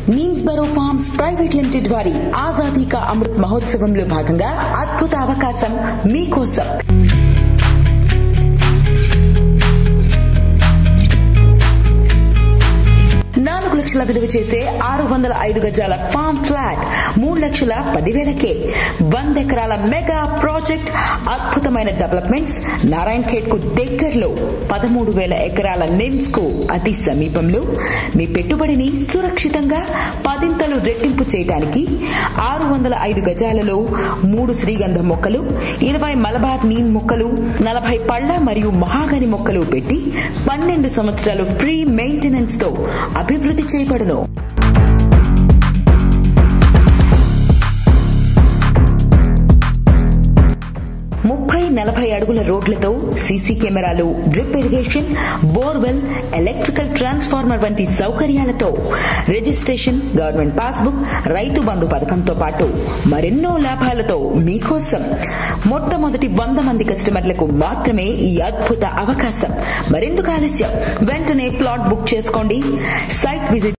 నీమ్స్ బరో farms private limited వారి ఆజాదీ కా అమృత్ మహోత్సవంలో భాగంగా అద్భుత అవకాశం మీకోసం. 4 లక్షల విలువ చేసే 605 గజాల ఫార్మ్ ఫ్లాట్ 3,10,000కే 100 ఎకరాల మెగా ప్రాజెక్ట్. అద్భుతమైన డెవలప్మెంట్స్ నారాయణ్ ఖేడ్ కు దగ్గరలో 13,000 ఎకరాల నిమ్స్ కు అతి సమీపంలో. మీ పెట్టుబడిని సురక్షితంగా 10 రెట్టింపు చేయడానికి 605 గజాలలో 3 శ్రీగంధ మొక్కలు, 20 మలబార్ నీమ్ మొక్కలు, 40 పళ్ల మరియు మహాగని మొక్కలు పెట్టి 12 సంవత్సరాలు ఫ్రీ మెయింటెనెన్స్ తో అభివృద్ధి చేయబడును. 30-40 అడుగుల రోడ్లతో CC cameras, drip irrigation, borewell, electrical transformer వంటి సౌకర్యాలతో registration, government passbook, Rythu Bandhu పథకంతో పాటు మరెన్నో లాభాలతో మీకోసం. మొట్టమొదటి 100 మంది కస్టమర్లకు మాత్రమే ఈ అద్భుత అవకాశం. మరెందుకు ఆలస్యం, వెంటనే ప్లాట్ బుక్ చేసుకోండి. Site visit